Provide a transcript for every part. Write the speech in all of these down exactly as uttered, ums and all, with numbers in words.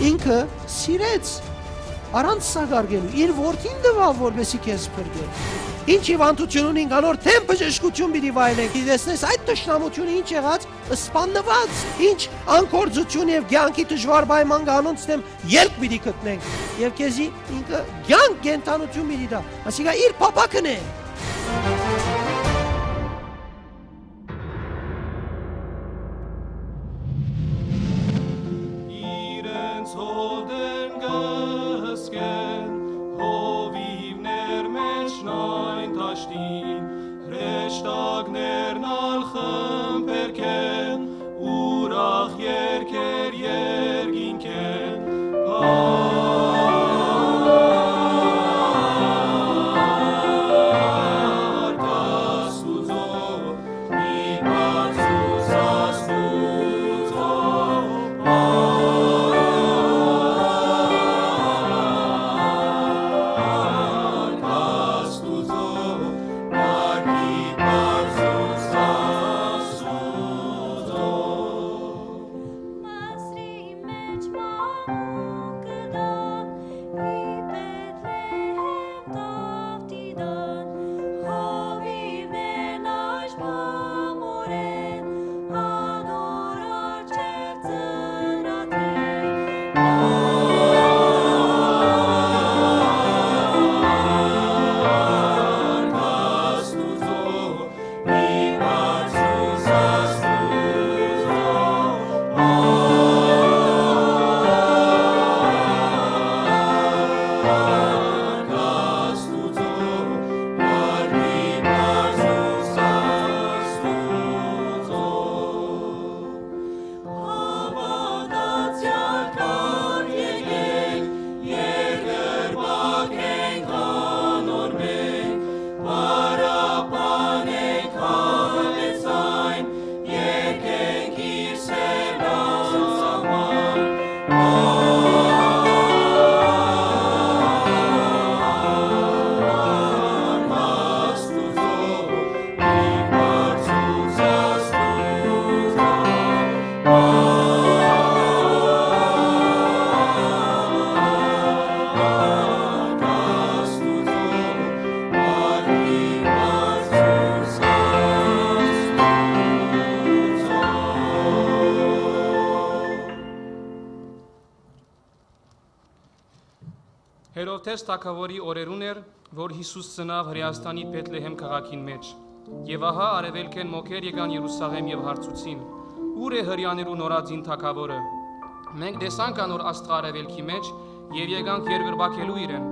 ինքը սիրեց առանց սագարգելու իր որդին տվավ, որպեսզի քեզ փրկի։ Ինչ հիվանդություն ունին գալոր թեմ բժշկություն պիտի վայելենք, տեսնես այդ տշնամությունը ինչ եղած, սպաննված, ինչ անկործություն եւ կյանքի դժվար պայման կանոնց թեմ ելք պիտի գտնենք եւ քեզի ինքը կյանք կենթանություն պիտի տա, ասիկա իր փապակն է։ Հերովդես թագավորի օրերուն էր, որ Հիսուս ծնավ Հրեաստանի Բեթլեհեմ քաղաքին մեջ։ Եվ ահա արևելքեն մոքեր եկան Երուսաղեմ եւ հարցուցին. Ուր է հրյաներու նորածին թագավորը։ Մենք տեսանք անոր աստղ արևելքի մեջ եւ եկանք երկրբակելու իրեն։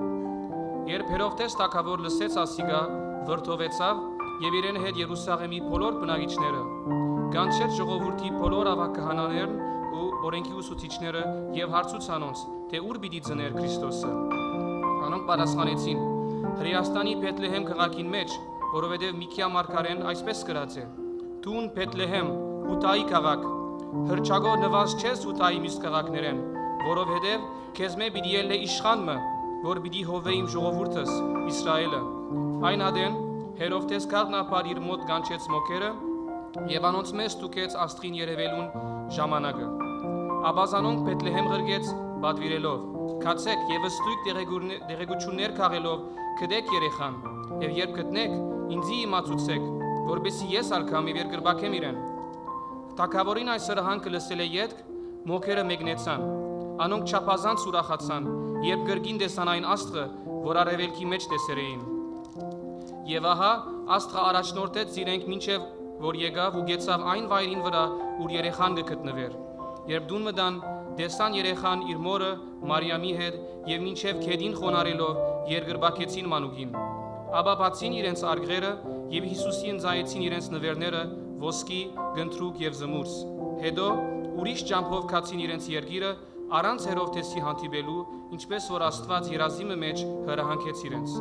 Երբ Հերովդես թագավոր լսեց ասիգա, վրդովեցավ եւ իրեն հետ Երուսաղեմի բոլոր բնակիչները, կանչեց ժողովրդի բոլոր ավագ քահանաներն ու օրենքի ուսուցիչները եւ հարցուց անոնց, թե ուր պիտի ծներ Քրիստոսը։ Անոնք պատասխանեցին. Հրեաստանի Բեթլեհեմ քաղաքին մեջ, որովհետև Միքիա մարգարեն այսպես գրած է. Դուն Բեթլեհեմ, Հուդայի քաղաք, հրճագոր նվազ չես Հուդայի մյուս քաղաքներեն, որովհետև քեզ մե պիտի ելնե իշխանը, որ պիտի հովե իմ ժողովուրդս Իսրայելը։ Այն ադեն Հերովդես գաղտնապար իր մոտ կանչեց մոքերը եւ անոնց մեզ ստուգեց աստղին երևելուն ժամանակը։ Աբազանոնք Բեթլեհեմ ղրգեց բադվիրելով. Քացեք եւ ըստույք դեղեցություններ քաղելով գտեք երեխան եւ երբ գտնեք ինձի իմացուցեք, որբեսի ես ալքամ եւ երկրբակեմ իրեն։ Թագավորին այս սրահանքը լսել է ետք, մոքերը մեկնեցան։ Անոնք չափազանց ուրախացան, երբ գրգին տեսան այն աստղը, որ արևելքի մեջ տեսեր էին։ Եվ ահա աստղը առաջնորդեց իրենք մինչև որ եկավ ու գեցավ այն վայրին վրա, ուր երեխան կգտնվեր։ Երբ դուն մտան, տեսան երեխան իր մորը Մարիամի հետ եւ մինչև քեդին խոնարելով երկրբակեցին մանուկին։ Ապա բացին իրենց արգղերը եւ Հիսուսին զայեցին իրենց նվերները ոսկի, գնդրուկ եւ զմուրս։ Հետո ուրիշ ջամփով քացին իրենց երգիրը առանց Հերովդեսի հանդիպելու, ինչպես որ Աստված երազիմը մեջ հրահանգեց իրենց։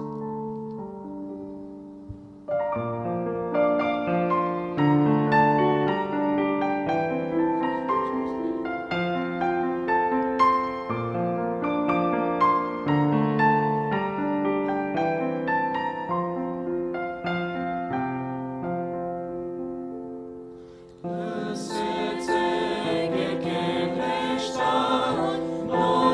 No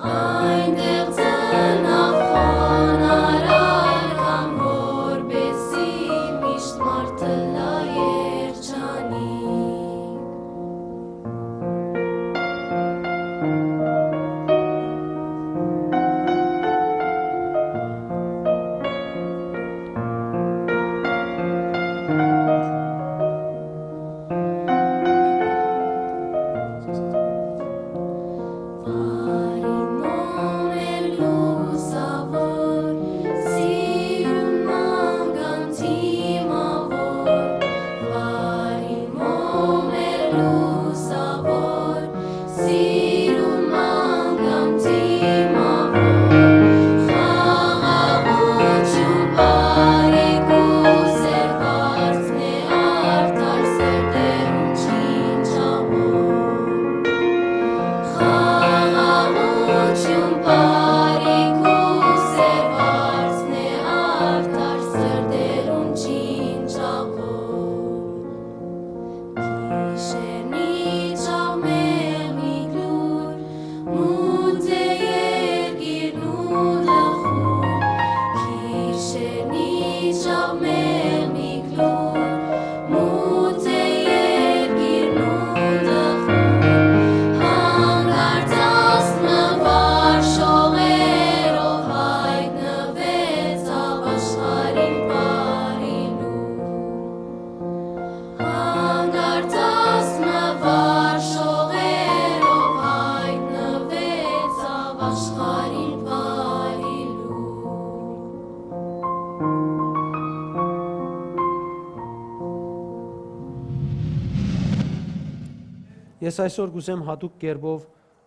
Ես այսօր գուզեմ հատուկ կերպով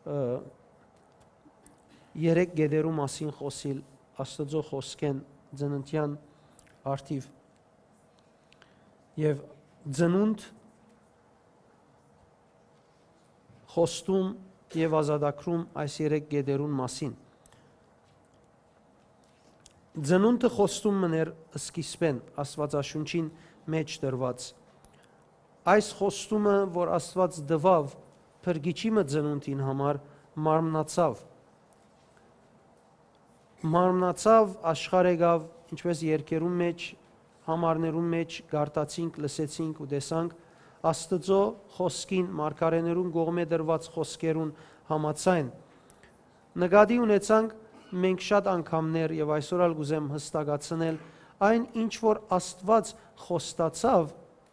երեք գեդերու մասին խոսիլ Աստծո խոսքեն ծննդյան արդիվ եւ ծնունդ խոստում եւ ազատագրում այս երեք գեդերուն մասին ծնունդը խոստում մներ սկիզբեն Աստվածաշունչին մեջ դրված Այս խոստումը, որ Աստված դվավ փրկիչի ծնունդին համար մարմնացավ մարմնացավ աշխարհ եկավ ինչպես երկերուն մեջ համարներուն մեջ գարտացինք լսեցինք ու տեսանք Աստծո խոսքին մարգարեներուն կողմէ դրված խոսքերուն համաձայն նկատի ունեցանք մենք շատ անգամներ եւ այսօր ալ գուզեմ հստակացնել այն ինչ որ Աստված խոստացավ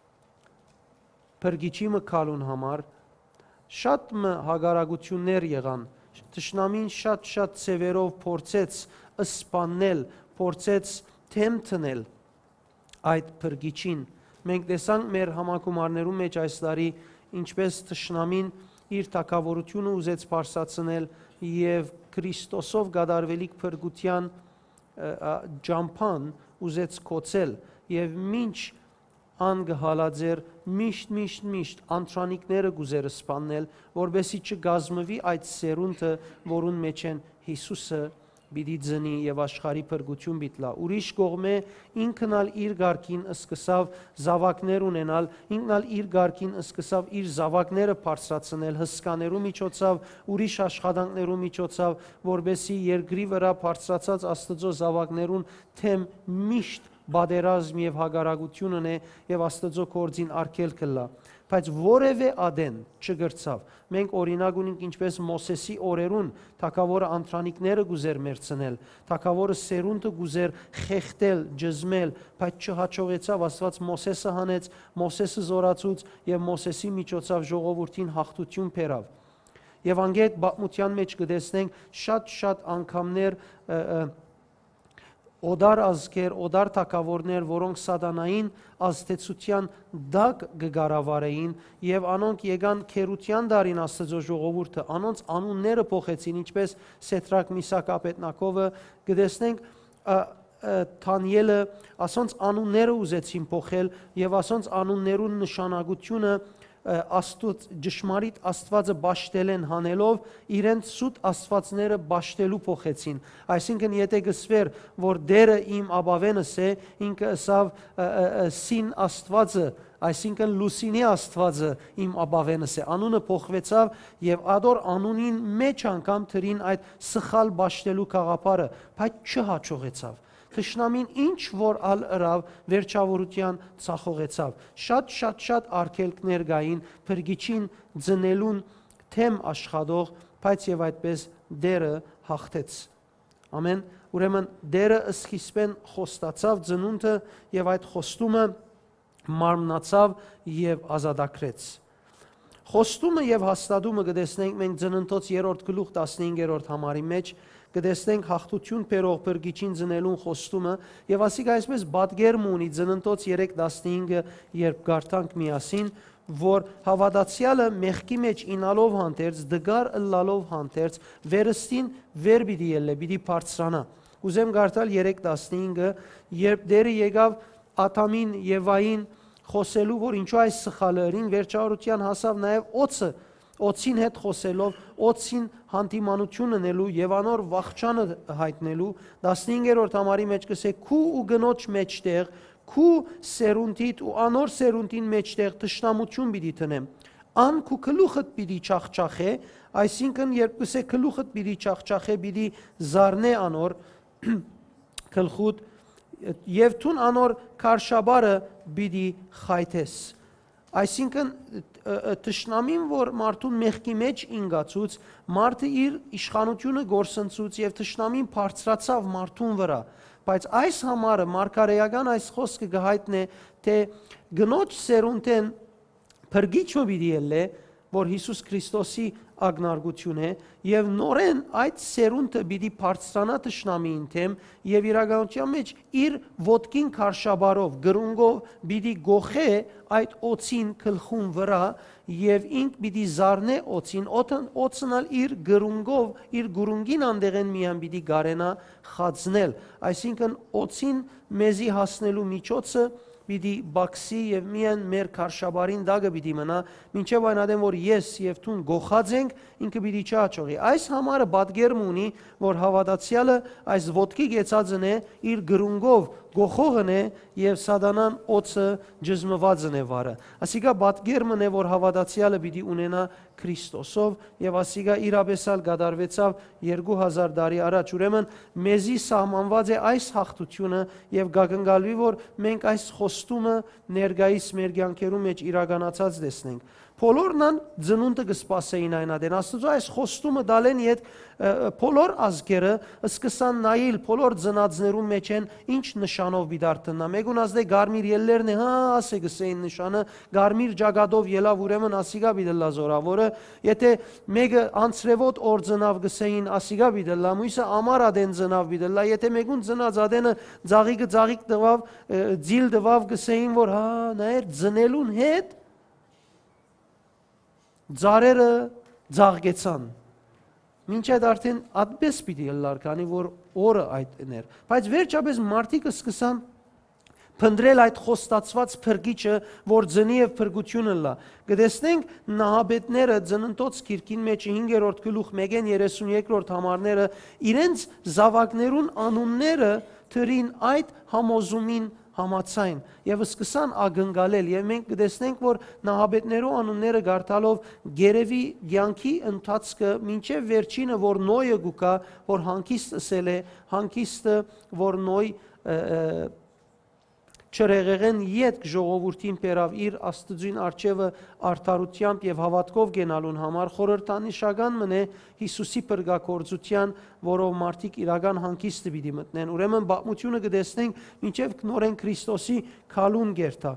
Փրկիչի մկալուն համար շատ հագարագություններ եղան Տշնամին շատ-շատ ծևերով փորձեց սպանել, փորձեց թեմ տնել այդ փրկիչին մենք տեսանք մեր համակումարներում մեջ այս տարի ինչպես տշնամին իր թակավորությունը ուզեց բարձրացնել եւ Քրիստոսով գադարվելիք փրկության ջամփան ուզեց կոչել եւ մինչ անգհալաձեր միշտ միշտ միշտ անտրանիկները գուզերը սպանել որբեսի չգազմվի այդ սերունդը որուն մեջ են Հիսուսը բիդի ծնի եւ աշխարհի փրկություն բիտլա ուրիշ կողմէ ինքնալ իր ղարքին սկսավ զավակներ ունենալ ինքնալ իր ղարքին սկսավ իր զավակները բարձրացնել հսկաներու միջոցով ուրիշ աշխատանքներու միջոցով որբեսի երկրի վրա բարձրացած Աստծո զավակներուն թեմ միշտ բادرազմ եւ հագարագությունն է եւ Աստծո կորձին արկելքը լա բայց որևէ ադեն չգրծավ մենք օրինակ ունենք ինչպես Մոսեսի օրերուն թագավորը անտրանիկները գուզեր մերցնել թագավորը սերունդը գուզեր խեղտել ջզմել բայց չհաջողեցավ Աստված Մոսեսը հանեց Մոսեսը զորացուց եւ Մոսեսի միջոցով ժողովրդին հաղթություն բերավ եւ անգետ բացմության մեջ կտեսնենք շատ-շատ անգամներ Օդար ազգեր, օդար թակավորներ, որոնք սատանային ազդեցության դակ կգարավարեին եւ անոնք եկան քերության դարին Աստծո ժողովուրդը, անոնց անունները փոխեցին, ինչպես Սեդրակ, Միսակ, Աբեդնագովը, կտեսնենք Դանիելը ասոնց անունները ուզեցին փոխել եւ ասոնց անուններուն նշանակությունը աստուծ ճշմարիտ Աստվածը ճաշտել են հանելով, իրենց սուտ աստվածները ճաշտելու փոխեցին։ Այսինքն եթե գսվեր, որ դերը իմ աբավենս է, ինքը ասավ սին Աստվածը, այսինքն լուսինի Աստվածը իմ աբավենս է, անունը փոխվեցավ եւ ադոր անունին մեջ անգամ թրին այդ սխալ ճաշտելու գաղափարը, բայց չհաջողեցավ։ Թշնամին ինչ որ ալ ըրավ վերջավորության ցախողեցավ։ Շատ շատ շատ արգելքներ գային փրկիչին ձնելուն թեմ աշխատող, բայց եւ այդպես դերը հաղթեց։ Ամեն։ Ուրեմն դերը ըսխիսպեն խոստացավ ծնունդը եւ այդ խոստումը մարմնացավ եւ ազատագրեց։ Խոստումը եւ հաստատումը կտեսնենք մենք Ծննդոց երրորդ գլուխ տասնհինգերորդ համարի մեջ, կտեսնենք հաղթություն բերող փրկիչին ծնելուն խոստումը եւ ասիկա այսպես բادگերմ ունի Ծննդոց երեք տասնհինգը, երբ գարտանք միասին, որ հավատացյալը մեղքի մեջ ինալով հանդերձ, դգար ըլլալով հանդերձ, վերստին վեր պիտի ելլե, պիտի բարձրանա։ Ուզեմ գարտալ երեք տասնհինգը, երբ դերը եկավ Աթամին Եվային խոսելու, որ ինչու այս սխալերին վերջավորության հասավ նաև օծը, օծին հետ խոսելով, օծին հանդիմանություն ունելու եւ անոր վախճանը հայտնելու, տասնհինգերորդ համարի մեջ կսե քու ու գնոջ մեջտեղ, քու սերունդիդ ու անոր սերունդին մեջտեղ թշնամություն պիտի տնեմ։ Ան քու գլուխդ պիտի չախչախե, այսինքն երբ կսե գլուխդ պիտի չախչախե, պիտի զարնե անոր գլխուդ եւ թուն անոր քարշաբարը պիտի խայթես։ Այսինքն թշնամին, որ մարդուն մեղքի մեջ ինգացուց, մարդը իր իշխանությունը գործընծուց եւ թշնամին բարձրացավ մարդուն վրա, բայց այս համարը մարգարեական այս խոսքը գահիտնե, թե գնոջ սերունդեն փրկիչը պիտի ելլե, որ Հիսուս Քրիստոսի ագնարգություն է եւ նորեն այդ սերունդը պիտի բարձրանա թշնամիին թեմ եւ իրականության մեջ իր ոտքին քարշաբարով գրունգով պիտի գողե այդ օծին գլխուն վրա եւ ինք պիտի զարնե օծին օծնալ իր գրունգով իր գուրունգին անդեղեն միան պիտի գարենա խածնել, այսինքն օծին մեզի հասնելու միջոցը պիտի բաքսի եւ միան մեր քարշաբարին դագը պիտի մնա, մինչեւ այն ադեմ որ ես եւ թուն գողած ենք, ինքը պիտի չաճողի։ Այս համարը բادگերմ ունի, որ հավատացյալը այս ոտքի գեցածն է, իր գրունգով գողողն է եւ սատանան օծը ջզմվածն է վարը։ Ասիկա բادگերմն է, որ հավատացյալը պիտի ունենա Քրիստոսով եւ ասիկա իրաբեսալ գդարվեցավ երկու հազար տարի առաջ։ Ուրեմն մեզի սահմանված է այս հաղթությունը եւ գագնգալվի, որ մենք այս խոստումը ներգայիս մեր կյանքերում մեջ իրականացած տեսնենք։ Բոլորն ծնունդը կսպասեին այն ադեն, Աստծո այս խոստումը դալեն իդ բոլոր ազգերը սկսան նայել, բոլոր ծնածներում մեջ են ինչ նշանով բիդարտնա։ Մեկուն ազդե գարմիր ելլերն է, հա, ասե գսեին նշանը, գարմիր ջագադով ելավ, ուրեմն ասիգա բիդլա զորավորը, եթե մեկը անցրևոտ օր ծնավ գսեին ասիգա բիդլա, մույսը ամար ադեն ծնավ բիդլա, եթե մեկուն ծնած ադենը ձաղիկը ձաղիկ տվավ, ձիլ տվավ գսեին, որ հա, նայր ծնելուն հետ Ձարերը ձաղգեցան։ Մինչ այդ արդեն այդպես պիտի ելլար, քանի որ օրը այդ էր։ Բայց վերջապես մարդիկը սկսան փնտրել այդ խոստացված փրկիչը, որ ծնի եւ փրկությունը լա։ Կտեսնենք նահաբետները Ծննդոց գիրքին մեջ հինգերորդ գլուխ մեկեն երեսունյոթերորդ համարները իրենց զավակներուն անունները թրին այդ համոզումին համացայն եւ սկսան ագնկալել եւ մենք կտեսնենք, որ նահաբետներու անունները գարտալով գերեվի ցանկի ընթացքը մինչեւ վերջինը, որ նոյը գուկա, որ հանկիստ ասել է, հանկիստը, որ նոյ չրեղեղեն յետք ժողովուրդին պերավ իր աստծուն արջևը արդարությամբ եւ հավատքով գենալուն համար խորհրդանիշական մնե Հիսուսի փրկակորձության, որով մարդիկ իրական հանգիստը պիտի մտնեն։ Ուրեմն բացմությունը կտեսնենք մինչեւ նորեն Քրիստոսի քալուն գերտա։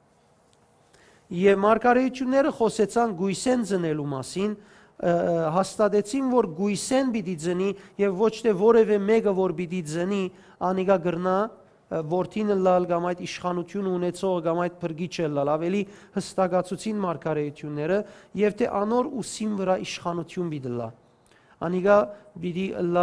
Եվ մարգարեությունները խոսեցան գույսեն ծնելու մասին, հաստատեցին, որ գույսեն պիտի ծնի եւ ոչ թե որևէ մեկը որ պիտի ծնի, անիգա գրնա Որտին լալ կամ այդ իշխանություն ունեցող կամ այդ փրկիչը լալ ավելի հստակացուցին մարգարեությունները եւ թե անոր ուսին վրա իշխանություն պիտի լա։ Անիգա պիտի լա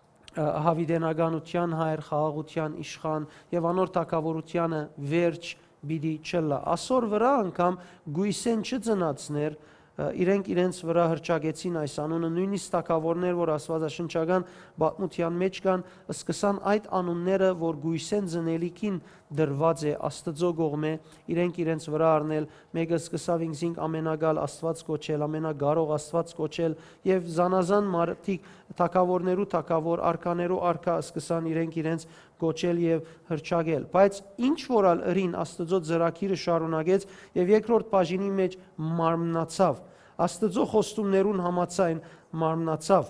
հավիդենականության հայր խաղաղության իշխան եւ անոր թակավորությանը վերջ բիդի չլա։ Ասոր վրա անգամ գույսեն չծնացներ, իրենք իրենց վրա հրճագեցին այս անունը, նույնիսկ թագավորներ, որ աստվածաշնչական պատմության մեջ կան, սկսան այդ անունները, որ գույսեն ծնելիքին դրված է Աստծո կողմէ, իրենք իրենց վրա առնել, մեկը սկսավ ինքզինք ամենագալ Աստված կոչել, ամենագարող Աստված կոչել, եւ զանազան մարդիկ թագավորներու թագավոր, արքաներու արքա սկսան իրենք իրենց կոչել եւ հրճագել։ Բայց ինչ որալ ըրին Աստծո ծրագիրը շարունակեց եւ երկրորդ բաժինի մեջ մարմնացավ, Աստծո խոստումներուն համաձայն մարմնացավ։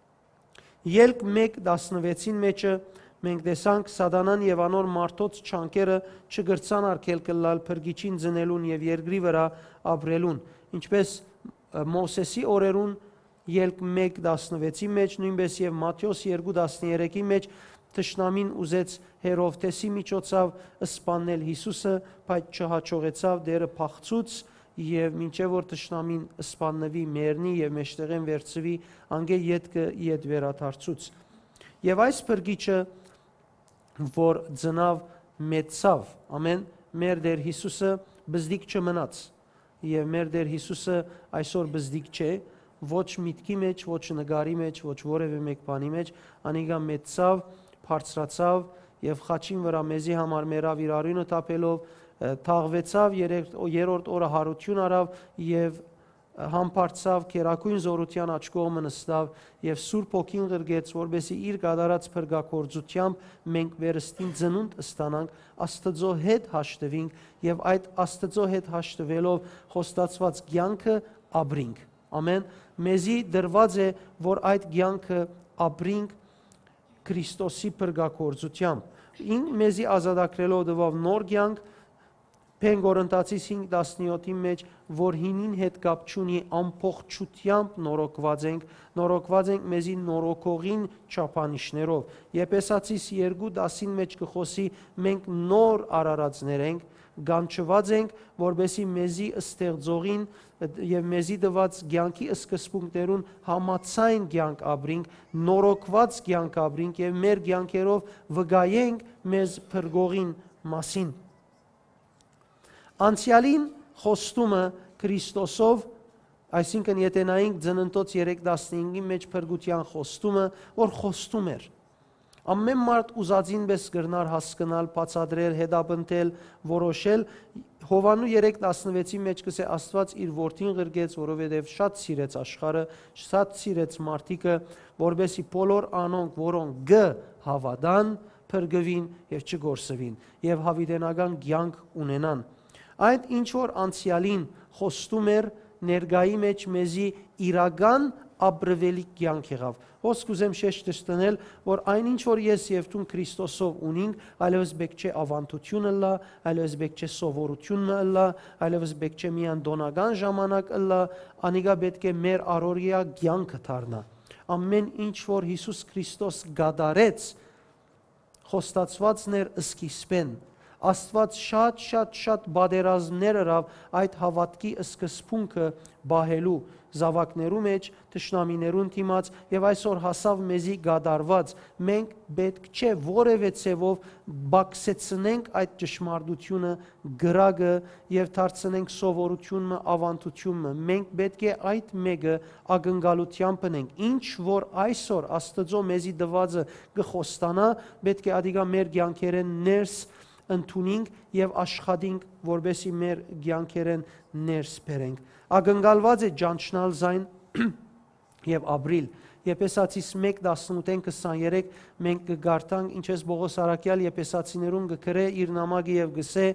Ելք մեկ տասնվեցին մեջը մենք տեսանք Սատանան եւ անոր մարդոց չանկերը չգրցան արկել կլալ փրկիչին ծնելուն եւ երկրի վրա ապրելուն, ինչպես Մովսեսի օրերուն ելք մեկ տասնվեցի մեջ, նույնպես եւ Մատթեոս երկու տասներեքի մեջ Տշնամին ուզեց Հերովտեսի միջոցով սպանել Հիսուսը, բայց չհաջողեցավ, դերը փախցուց եւ մինչեւ որ Տշնամին սպաննվի, մեռնի եւ մեջտեղեն վերցվի, անգե յետքը յետ վերադարձուց։ Եվ այս փրկիչը, որ ծնավ մեծավ, ամեն, մեր Տեր Հիսուսը բզդիկ չմնաց, եւ մեր Տեր Հիսուսը այսօր բզդիկ չէ, ոչ միտքի մեջ, ոչ նկարի մեջ, ոչ որևէ մեկ բանի մեջ, անիկա մեծավ, բարձրացավ եւ խաչին վրա մեզի համար մերավ իր արյունը տապելով, թաղվեցավ, երրորդ օրը հարություն արավ եւ համբարձավ, քերակույն զորության աջ կողմը նստավ եւ Սուրբ Հոգին ղրգեց, որբեսի իր կատարած փրկագործությամբ մենք վերստին ծնունդ ստանանք, Աստծո հետ հաշտվենք եւ այդ Աստծո հետ հաշտվելով խոստացված կյանքը ապրենք։ Ամեն, մեզի դրված է, որ այդ կյանքը ապրենք Քրիստոսի փրկագործությամբ։ Ին մեզի ազատագրելով դվավ նոր կյանք, Փեն Կորինթացիս հինգ տասնյոթի մեջ, որ հինին հետ կապ չունի ամբողջությամբ նորոգված ենք, նորոգված ենք մեզի նորոգողին չափանիշներով։ Եփեսացիս երկու տասին մեջ կխոսի մենք նոր արարածներ ենք, գանչված ենք, որբեսի մեզի ստեղծողին եւ մեզի դված կյանքի սկզբունքներուն համացայն կյանք ապրենք, նորոգված կյանք ապրենք եւ մեր կյանքերով վկայենք մեզ փրկողին մասին։ Անցյալին խոստումը Քրիստոսով, այսինքն եթե նայենք Ծննդոց երեք տասնհինգի մեջ փրկության խոստումը, որ խոստում էր։ Ամեն մարդ ուզածին պես կրնար հասկանալ, բացատրել, հետապնդել, որոշել, Հովանու երեք տասնվեցի մեջ կսե Աստված իր որդին ղրգեց, որովհետև շատ սիրեց աշխարհը, շատ սիրեց մարդիկը, որբեսի բոլոր անոնք, որոնք գ հավատան, փրկվին եւ չգործվին եւ հավիտենական կյանք ունենան։ Այդ ինչ որ անցյալին խոստում էր, ներգայի մեջ մեզի իրական ապրվելի կյանք եղավ։ Ոնց կուզեմ շեշտ տնել, որ այնինչ որ ես եւ դու Քրիստոսով ունենք, այլևս բեք չէ ավանդությունը լա, այլևս բեք չէ սովորությունը լա, այլևս բեք չէ միան դոնական ժամանակ լա, անիկա պետք է մեր առօրյա կյանքը դառնա։ Ամեն ինչ որ Հիսուս Քրիստոս գադարեց, խոստացվածներ սկիզբեն։ Աստված շատ շատ շատ բادرազմներ արավ այդ հավատքի սկզբունքը բահելու զավակներու մեջ, թշնամիներուն դիմաց եւ այսօր հասավ մեզի գադարված։ Մենք պետք չէ որևէ ցևով բացեցնենք այդ ճշմարտությունը, գրագը եւ դարձնենք սովորությունը, ավանդությունը։ Մենք պետք է այդ մեկը ակնկալությամբ ունենք։ Ինչ որ այսօր Աստծո մեզի դվածը կխոստանա, պետք է ադիգա մեր կյանքերեն ներս ընդունենք եւ աշխատենք, որբեսի մեր կյանքերեն ներս բերենք։ Ակնկալված է ճանչնալ զայն եւ ապրիլ։ Եփեսացիս մեկ տասնութ քսաներեք մենք կգարտանք, ինչպես Պողոս Արաքյալ Եփեսացիներուն գկրե իր նամակը եւ գսե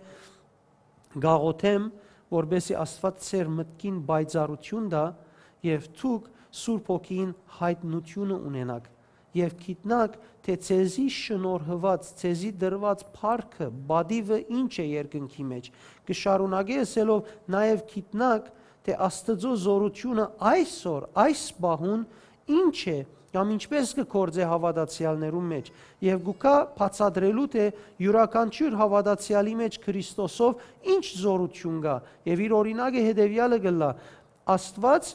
գաղոթեմ, որբեսի Աստված ծեր մտքին բայցարություն դա եւ ցուկ Սուրբ Հոգին հայտնությունը ունենաք եւ գիտնակ թե ցեզի շնորհված, ցեզի դրված փառքը, բադիվը ինչ է երկնքի մեջ։ Կշարունակե ասելով նաեւ գիտնակ թե Աստծո զորությունը այսօր, այս բահուն ինչ է, կամ ինչպես կգործե հավատացյալներու մեջ, եւ գուկա բացատրելու թե յուրաքանչյուր հավատացյալի մեջ Քրիստոսով ինչ զորություն կա, եւ իր օրինակը հետեւյալը գլա. Աստված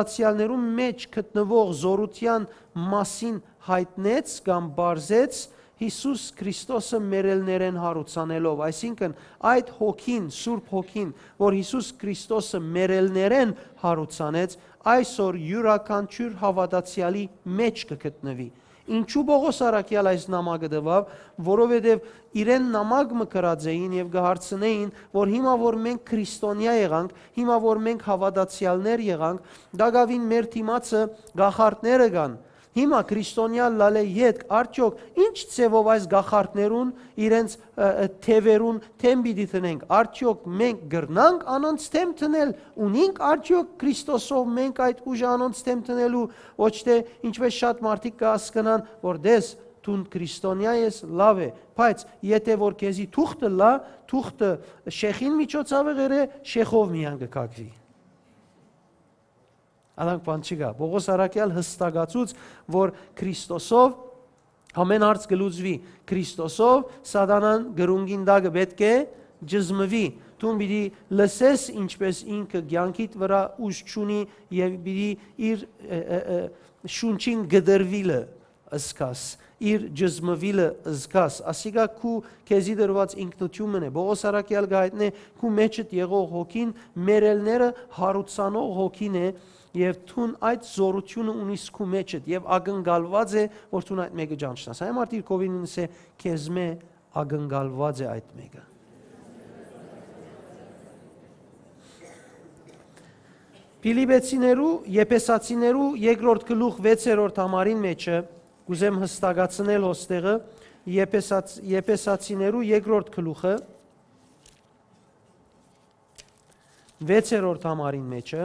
հավատացյալներու մեջ գտնվող զորության մասին հայտնեց կամ բարձեց Հիսուս Քրիստոսը մերելներեն հարուցանելով, այսինքն այդ հոգին, Սուրբ հոգին, որ Հիսուս Քրիստոսը մերելներեն հարուցանեց, այսօր յուրաքանչյուր հավատացյալի մեջ կգտնվի։ Ինչու Պողոս առաքյալ այս նամակը տվավ, որովհետև իրեն նամակ մկրած էին եւ գահարցնեին, որ հիմա որ մենք քրիստոնյա եղանք, հիմա որ մենք հավատացյալներ եղանք, դակավին մեր թիմացը գախարտները կան։ Հիմա քրիստոնյա լալե յետ արդյոք ինչ ցևով այս գախարտներուն իրենց թևերուն թեմ պիտի տնենք, արդյոք մենք գրնանք անոնց թեմ տնել, ունենք արդյոք Քրիստոսով մենք այդ ուժը անոնց թեմ տնելու, ոչ թե ինչպես շատ մարդիկ կհասկանան, որ դες դու քրիստոնյա ես, լավ է, բայց եթե որ քեզի թուղթը լա, թուղթը շեխին միջոցով եղե, շեխով միան կկակվի։ Ալանք բան չկա։ Պողոս առաքյալ հստակացուց, որ Քրիստոսով ամեն հարց կլուծվի։ Քրիստոսով սատանան գրունգին դակը պետք է ջզմվի։ Դու պիտի լսես ինչպես ինքը կյանքիդ վրա ուժ չունի եւ պիտի իր շունչին գդրվիլը ըսկաս, իր ջզմվիլը ըսկաս, ասիկա քու քեզի դրված ինքնությունն է։ Պողոս առաքյալ գայտնե քու մեջդ եղող հոգին մերելները հարուցանող հոգին է եւ թուն այդ զորությունը ունիս քու մեջդ եւ ակնկալված է որ թուն այդ մեկը ճանչնաս։ Այ մարդիկ կովինս է քեզ մե ակնկալված է այդ մեկը։ Փիլիպեցիներու, Եփեսացիներու երկրորդ գլուխ վեցերորդ համարին մեջը կուզեմ հստակացնել հոստեղը Եփեսաց Եփեսացիներու երկրորդ գլուխը վեցերորդ համարին մեջը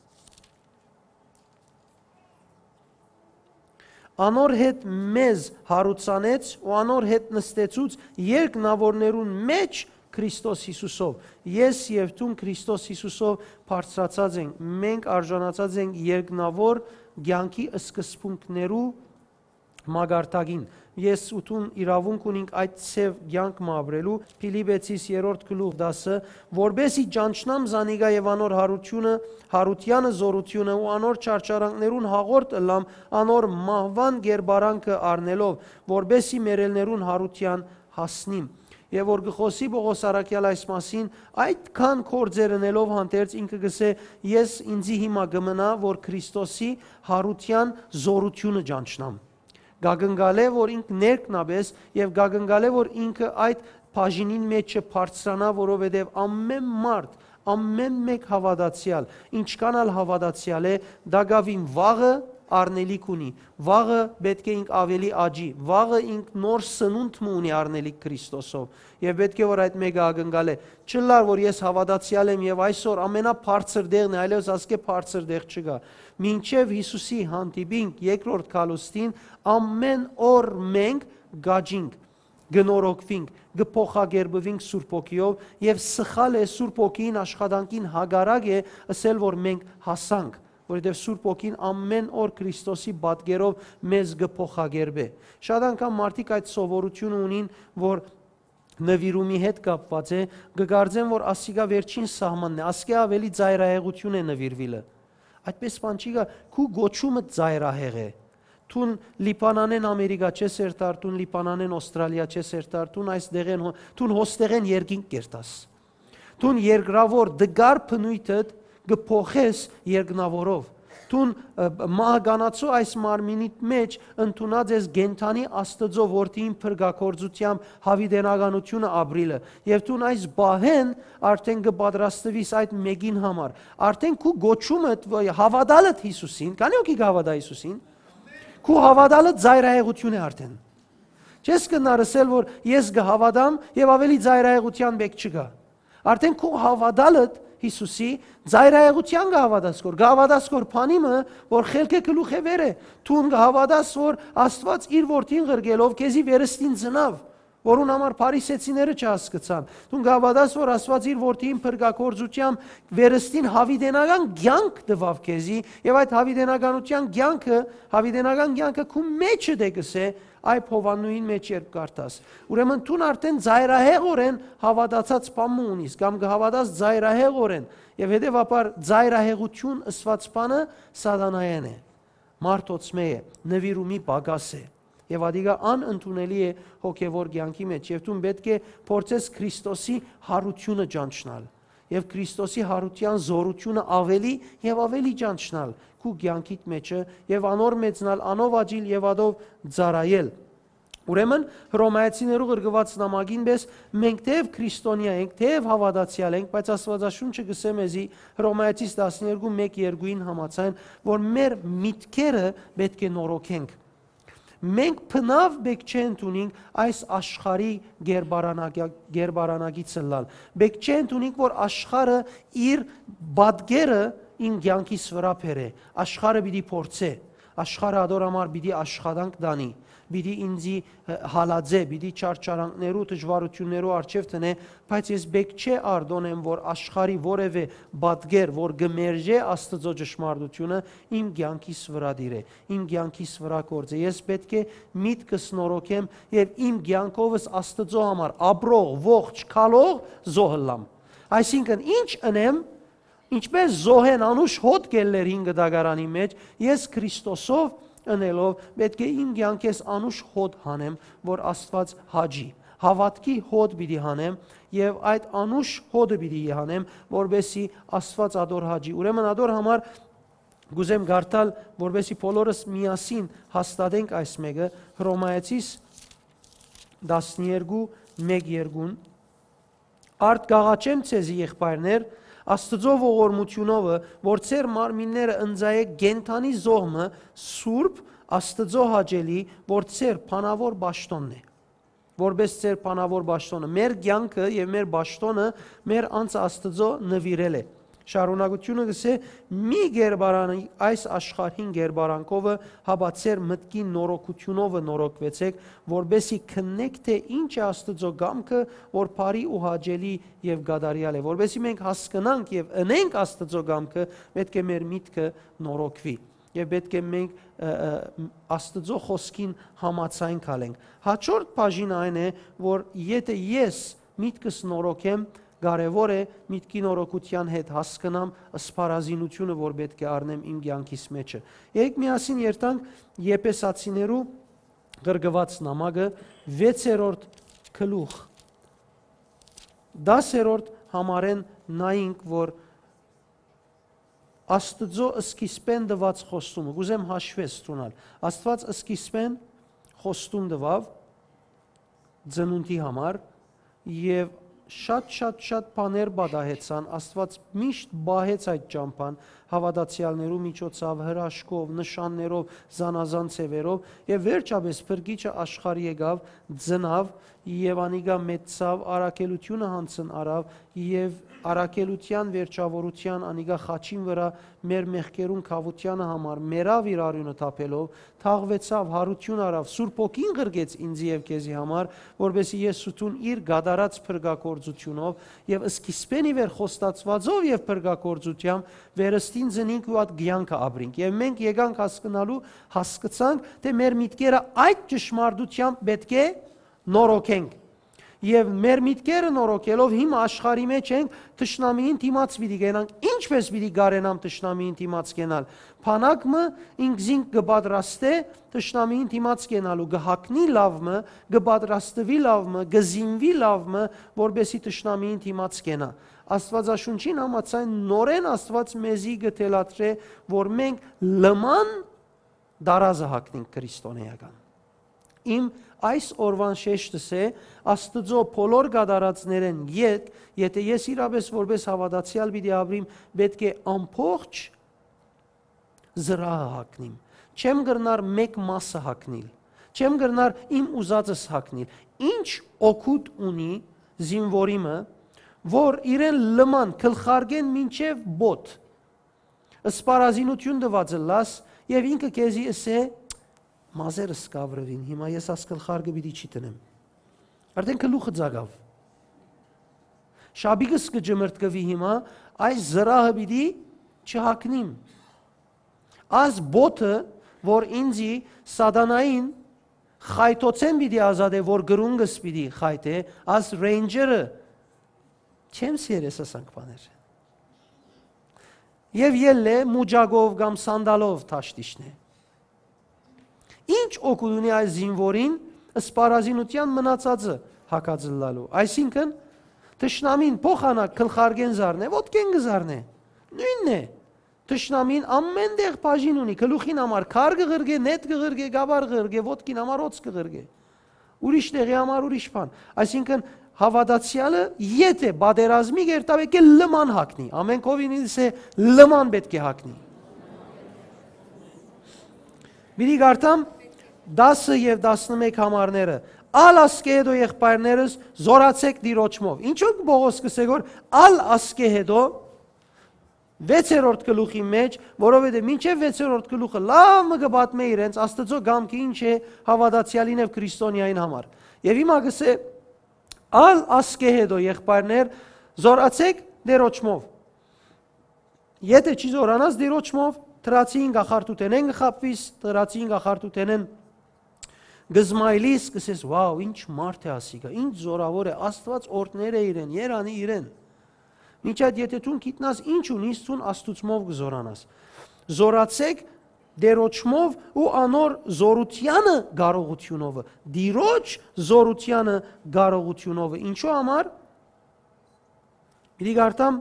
Անոր հետ մեզ հարուցանեց ու անոր հետ նստեցուց երկնավորներուն մեջ Քրիստոս Հիսուսով։ Ես եւ դու Քրիստոս Հիսուսով բարձրացած ենք, մենք արժանացած ենք երկնավոր կյանքի սկզբունքներու մագարտագին։ Ես ու դու իրավունք ունենք այդ ցև կյանք մաբրելու Փիլիպեցիս երրորդ գլուխ դասը, որբեսի ճանչնամ զանիգա եւ անոր հարությունը, հարությանը զորությունը ու անոր չարչարանքներուն հաղորդ ըլամ, անոր մահվան գերբարանքը առնելով, որբեսի մերելներուն հարության հասնիմ։ Եվ որ գխոսի Պողոս առաքյալ այս մասին, այդքան կործերնելով հանդերձ ինքը գսե, ես ինձի հիմա գմնա, որ Քրիստոսի հարության զորությունը ճանչնամ։ Գագնգալ է, որ ինք ներքնաբես եւ գագնգալ է, որ ինքը այդ բաժինին մեջը բարձրանա, որովհետեւ ամեն մարդ, ամեն մեկ հավատացյալ, ինչքանալ հավատացյալ է, դա գավին վաղը առնելիք ունի, վաղը պետք է ինք ավելի աճի, վաղը ինք նոր սնունդ ունի առնելիք Քրիստոսով եւ պետք է որ այդ մեկը ակնկալ է, չլար որ ես հավատացյալ եմ եւ այսօր ամենաբարձր դեղն է, այլևս ասկե բարձր դեղ չկա, մինչեւ Հիսուսի հանդիպինք երկրորդ քալուստին ամեն օր մենք գաջինք, գնորոգվինք, գփոխագերբվինք Սուրբ Օգիով եւ սխալ է Սուրբ Օգին աշխատանքին հագարակ է ասել որ մենք հասանք որովհետև Սուրբ Օգին ամեն օր Քրիստոսի պատկերով մեզ գփոխագերբե։ Շատ անգամ մարդիկ այդ սովորությունը ունին, որ նվիրումի հետ կապված է, կգարձեն, որ ասիկա վերջին սահմանն է, ասկե ավելի ծայրահեղություն է նվիրվիլը։ Այդպես բան չի գա, քու գոչումը ծայրահեղ է։ Տուն Լիբանանեն Ամերիկա չես երթար, տուն Լիբանանեն Ավստրալիա չես երթար, տուն այս դեղեն, տուն հոստեղեն երկինք կերտաս։ Տուն երկրավոր դգար փնույթդ գփոխես երկնավորով։ Տուն մահկանացու այս մարմինիդ մեջ ընդունած ես գենթանի Աստծո որդին փրկագործությամբ հավիտենականությունը ապրիլը եւ տուն այս բահեն արդեն կպատրաստվիս այդ մեկին համար արդեն քու գոչումդ հավատալդ Հիսուսին քանի օքի հավատա Հիսուսին քու հավատալը ծայրահեղություն է արդեն չես կնարսել որ ես կհավատամ եւ ավելի ծայրահեղության բեք չկա արդեն քու հավատալդ Հիսուսի ծայրահեղության գավադաս կոր, գավադաս կոր փանիմը, որ խելքը գլուխ է վեր է, թուն գավադաս որ Աստված իր որդին ղրգելով քեզի վերստին ծնավ, որուն համար փարիսեցիները չհասկացան, թուն գավադաս որ Աստված իր որդին փրկագործությամբ վերստին հավիտենական կյանք տվավ քեզի, եւ այդ հավիտենականության կյանքը, հավիտենական կյանքը քու մեջը դեկսե այ փովանուին մեջ երբ կարդաս։ Ուրեմն տուն արդեն ծայրահեղորեն հավատացած բամը ունիս, կամ կհավատաս ծայրահեղորեն, եւ հետեւաբար ծայրահեղություն ըսված բանը սատանայեն է, մարդոցմե է, նվիրումի պակաս է, Եվ ադիգա անընդունելի է հոգևոր կյանքի մեջ, եւ դու պետք է փորձես Քրիստոսի հարությունը ճանչնալ, եւ Քրիստոսի հարության զորությունը ավելի եւ ավելի ճանչնալ քու կյանքիդ մեջը եւ անոր մեծնալ, անով աճիլ եւ ադով ծարայել։ Ուրեմն Հռոմայացիներու գրգված նամակին պես մենք թեև քրիստոնյա ենք, թեև հավատացյալ ենք, բայց Աստվածաշունչը գսե մեզի Հռոմայացիս տասներկու մեկ երկուին համաձայն, որ մեր միտքերը պետք է նորոգենք։ Մենք փնավ բեք չեն տունենք այս աշխարհի գերբարանակից լալ։ Բեք չեն տունենք, որ աշխարհը իր բադգերը ին կյանքիս վրա բերե։ Աշխարհը պիտի փորձե։ Աշխարհը ադոր համար պիտի աշխատանք դանի։ Պիտի ինձի հալածե, պիտի չարչարանքներու, դժվարություններու առջև տնե, բայց ես բեք չէ արդոնեմ, որ աշխարհի որևէ բադգեր, որ գմերժե Աստծո ճշմարտությունը, իմ կյանքիս վրա դիրե, իմ կյանքիս վրա կործե։ Ես պետք է միտքս նորոգեմ եւ իմ կյանքովս Աստծո համար ապրող, ողջ, քալող զոհլամ։ Այսինքն ինչ ընեմ, ինչպես զոհեն անուշ հոտ գելներ հինգ դագարանի մեջ, ես Քրիստոսով ընելով պետք է իմ կյանքես անուշ հոտ հանեմ, որ Աստված հաջի։ Հավատքի հոտ պիտի հանեմ եւ այդ անուշ հոտը պիտի հանեմ, որբեսի Աստված ադոր հաջի։ Ուրեմն ադոր համար գուզեմ գարտալ, որբեսի բոլորս միասին հաստատենք այս մեկը, Հռոմայացիս տասներկու մեկ երկու Արդ գաղաչեմ ցեզի եղբայրներ, Աստծո ողորմությունով, որ ծեր մարմինները ընձայե գենթանի զոհմը սուրբ Աստծո հաճելի, որ ծեր փանավոր բաշտոնն է։ Որպես ծեր փանավոր բաշտոնը, մեր կյանքը եւ մեր բաշտոնը մեր անձ Աստծո նվիրել է։ Շարունակությունը գսե մի գերբարանի այս աշխարհին գերբարանքովը հաբացեր մտքի նորոգությունով նորոգվեցեք, որբեսի քննեք թե ինչ է Աստծո գամքը, որ բարի ու հաճելի եւ գադարյալ է, որբեսի մենք հասկանանք եւ ընենք Աստծո գամքը, պետք է մեր միտքը նորոգվի եւ պետք է մենք Աստծո խոսքին համաձայն կալենք։ Հաջորդ բաժինը այն է, որ եթե ես միտքս նորոգեմ, կարևոր է միտքի նորոգության հետ հասկանամ սպառազինությունը, որ պետք է առնեմ իմ կյանքիս մեջը։ Եկեք միասին երթանք Եփեսացիներու գրգված նամակը վեցերորդ գլուխ դասերորդ համարեն նայինք, որ Աստծո սկիզբեն դված խոստումը, գուզեմ հաշվես տունալ, Աստված սկիզբեն խոստում դվավ ծնունդի համար եւ շատ-շատ-շատ բաներ բադահեցան, Աստված միշտ բահեց այդ ճամփան հավատացյալներու միջոցով, հրաշքով, նշաններով, զանազան ցևերով եւ վերջապես Փրկիչը աշխարհ եկավ, ծնավ եւ անիգա մեծավ, արաքելությունը հանցն արավ եւ արաքելության վերջավորության անիգա խաչին վրա մեր մեղքերուն քավությանը համար մերավ իր արյունը թափելով, թաղվեցավ, հարություն արավ, Սուրբ Օքին գրգեց ինձի եւ քեզի համար, որբեսի ես սուտուն իր գադարած փրկակորձությունով եւ սկիզբենի վեր խոստացվածով եւ փրկակորձությամբ վերստին զնինք ու այդ կյանքը ապրինք։ Եվ մենք եկանք հասկանալու, հասկացանք, թե մեր միտքերը այդ ճշմարտությամբ պետք է նորոգենք։ Եվ մեր միտքերը նորոգելով հիմա աշխարհի մեջ ենք, թշնամիին դիմաց պիտի գնանք, ինչպես պիտի գարենամ թշնամիին դիմաց գնալ։ Փանակը ինքզին կպատրաստե թշնամիին դիմաց գնալու, գհակնի լավը, կպատրաստվի լավը, գզինվի լավը, որբեսի թշնամիին դիմաց գնա։ Աստվածաշունչին համաձայն նորեն Աստված մեզի գտելատրե, որ մենք լման դարազը հակնենք քրիստոնեական։ Իմ այս օրվան շեշտս է Աստծո բոլոր գադարածներեն ետ, եթե ես իրապես որպես հավատացյալ պիտի ապրիմ, պետք է ամբողջ զրահը հակնիմ։ Չեմ գրնար մեկ մասը հակնիլ, չեմ գրնար իմ ուզածս հակնիլ։ Ինչ օգուտ ունի զինվորիմը, որ իրեն լման քլխարգեն մինչև բոտ, սպառազինություն դված լաս եւ ինքը քեզի ասե մազերս կավրվին, հիմա ես ասկլխարգը պիտի չի տնեմ։ Արդեն գլուխը ձագավ։ Շաբիգս կջմրտկվի հիմա, այս զրահը պիտի չհակնիմ։ Այս բոտը, որ ինձի սատանային խայտոցեն պիտի ազատե, որ գրունգս պիտի խայտե, այս ռեյնջերը չեմ սիրես ասանք բաներ։ Եվ ելլե մուջագով կամ սանդալով թաշտիշն է։ ինչ օգուտ ունի այս զինվորին սպառազինության մնացածը հակածլալու։ Այսինքն Թշնամին փոխանակ գլխարկեն զարնե, ոտքեն գզարնե։ Նույնն է։ Թշնամին ամեն տեղ բաժին ունի, գլուխին համար քար կղրգե, նետ կղրգե, գաբար կղրգե, ոտքին համար օծ կղրգե։ Ուրիշ տեղի համար ուրիշ բան։ Այսինքն հավատացյալը եթե բادرազմի գերտավ եկե լման հակնի, ամեն կովինից է լման պետք է հակնի։ Մի գարտամ դասը եւ տասնմեկ համարները ալ ասկե հետո եղբայրներս զորացեք դիրոճմով։ Ինչու Պողոս կսե որ ալ ասկե հետո վեցերորդ գլուխի մեջ, որովհետև մինչև վեցերորդ գլուխը լավ մը կպատմե իրենց Աստծո գամքը ինչ է հավատացյալին եւ քրիստոնյային համար։ Եվ հիմա գսե ալ ասկե հետո եղբայրներ զորացեք դիրոճմով։ Եթե չի զորանաս դիրոճմով, տրացին գախարտուտենեն գխապվիս, տրացին գախարտուտենեն գզմայլիս կսես վաու ինչ մարդ է ասիկա, ինչ զորավոր է, Աստված օրհներ է իրեն, երանի իրեն։ Մինչ այդ եթե դու գիտնաս ինչ ունիս, դու Աստուծմով կզորանաս։ Զորացեք դերոճմով ու անոր զորությանը կարողությունով, դիրոճ զորությանը կարողությունով։ Ինչու համար Իդիգարտամ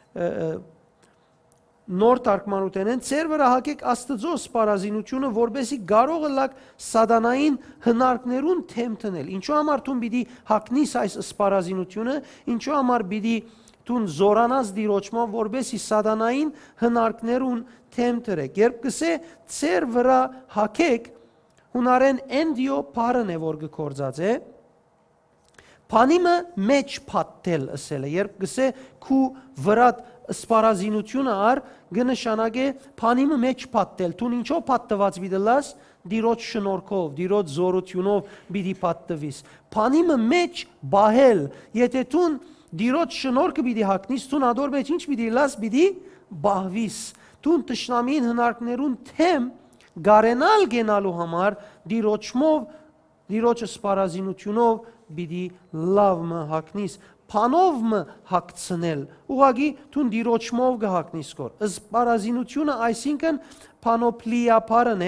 նոր թարգմանութենեն ծեր վրա հակեք Աստծո սպառազինությունը, որբեսի կարող լակ սատանային հնարքներուն թեմ տնել։ Ինչու համար դու պիտի հակնիս այս սպառազինությունը, ինչու համար պիտի դու զորանաս դիրոճմով, որբեսի սատանային հնարքներուն թեմ տրեք։ Երբ կսե ծեր վրա հակեք, հունարեն էնդիո բառն է, որ գործած է, Փանիմը մեջ փաթել ասել է, երբ գսե քու վրատ սպառազինությունը ար գնշանակե փանիմը մեջ փաթել, դու ինչով փաթված վիդլաս դիրոջ շնորհքով, դիրոջ զորությունով պիտի փաթվիս։ Փանիմը մեջ բահել, եթե դու դիրոջ շնորհքը պիտի հագնիս, դու ադոր մեջ ինչ պիտի լաս, պիտի բահվիս։ Դու տշնամին հնարքներուն թեմ գարենալ գենալու համար դիրոջմով, դիրոջը սպառազինությունով Բիդի լավմը հակնիս, փանովմը հակցնել, ուղագի թուն դիրոճմով գհակնիս կոր։ Սպառազինությունը այսինքն փանոպլիա բառն է,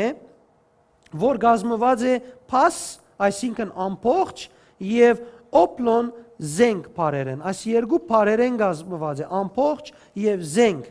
որ գազմված է փաս, այսինքն ամբողջ եւ օպլոն զենք բառերեն։ Այս երկու բառերեն գազմված է ամբողջ եւ զենք։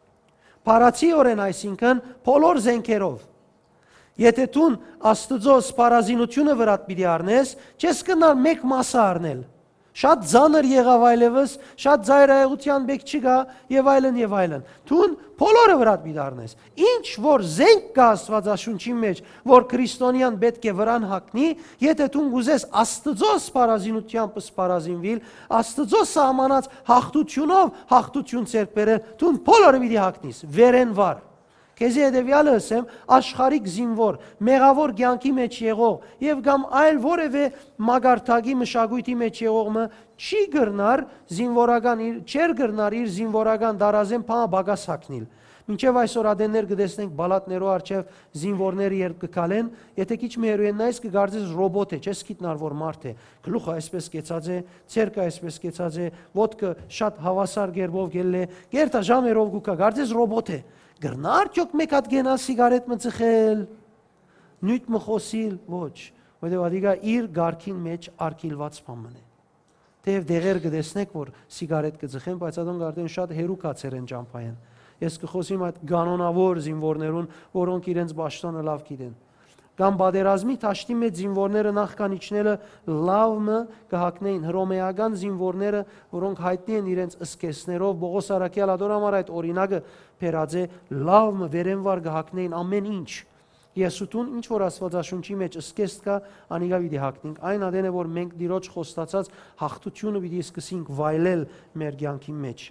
Փարացիորեն այսինքն բոլոր զենքերով։ Եթե դու Աստծո սպառազինությունը վրատ պիտի առնես, չես կնար մեկ մասը առնել։ Շատ ծանր եղավ այլևս, շատ ծայրահեղության բեք չկա եւ այլն եւ այլն։ Դու բոլորը վրատ պիտի առնես։ Ինչ որ զենք կա Աստվածաշունչի մեջ, որ քրիստոնյան պետք է վրան հակնի, եթե դու գուզես Աստծո սպառազինությամբ սպառազինվիլ, Աստծո սահմանած հաղթությունով հաղթություն ցերկ բերել, դու բոլորը պիտի հակնիս, վերեն վար։ Քեզի հետևյալը ասեմ, աշխարհիկ զինվոր, մեղավոր կյանքի մեջ եղող եւ կամ այլ որևէ մագարտակի մշակույթի մեջ եղողը չի գրնար զինվորական իր չեր գրնար իր զինվորական դարազեն փա բագաս հակնիլ։ Մինչև այսօր ադեններ կտեսնենք բալատներով արչև զինվորները երբ կկալեն, եթե քիչ մերուեն նայես կգարձես ռոբոտ է, չես գիտնար որ մարդ է։ Գլուխը այսպես կեցած է, ցերկը այսպես կեցած է, ոտքը շատ հավասար գերբով գելել է, գերտա ժամերով գուկա, գարձես ռոբոտ է։ Գրնար ճոք մեկ հատ գենա սիգարետ մծխել, նույթ մխոսիլ, ոչ, որտեղ ադիգա իր գարքին մեջ արկիլված բան է։ Թեև դեղեր կտեսնեք, որ սիգարետ կծխեն, բայց ադոն գարտեն շատ հերու կացեր են ճամփայեն։ Ես կխոսիմ այդ կանոնավոր զինվորներուն, որոնք իրենց պաշտոնը լավ գիտեն։ Կամ բادرազմի թաշտի մեջ զինվորները նախքանիչները լավը կհակնեին հռոմեական զինվորները, որոնք հայտնի են իրենց ըսկեսներով, Պողոս Արաքյալ ադոր համար այդ օրինակը բերած է, լավը վերենվար կհակնեին ամեն ինչ։ Եսուտուն ինչ որ Աստվածաշունչի մեջ ըսկես կա, անիգա պիտի հակնենք։ Այն ադեն է որ մենք դիրոջ խոստացած հաղթությունը պիտի սկսենք վայելել մեր կյանքի մեջ։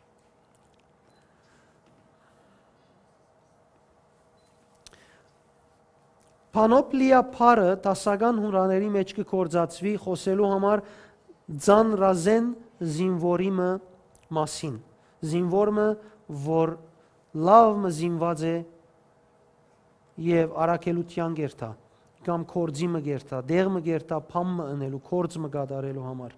Փանոպլիա բառը տասական հունաների մեջ կգործածվի խոսելու համար ծանրազեն զինվորիմը մասին։ Զինվորը, որ լավը զինված է եւ արաքելության գերտա, կամ կորձիմը գերտա, դեղմը գերտա, փամը ընելու, կորձը կատարելու համար։